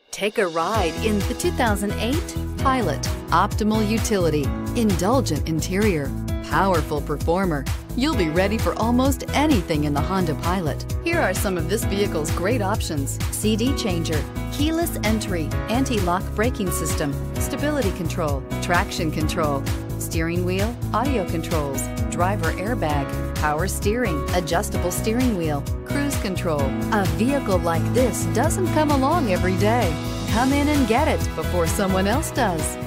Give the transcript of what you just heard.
Take a ride in the 2008 Pilot. Optimal utility, indulgent interior, powerful performer. You'll be ready for almost anything in the Honda Pilot. Here are some of this vehicle's great options: CD changer, keyless entry, anti-lock braking system, stability control, traction control, steering wheel audio controls, driver airbag, power steering, adjustable steering wheel, cruise control. A vehicle like this doesn't come along every day. Come in and get it before someone else does.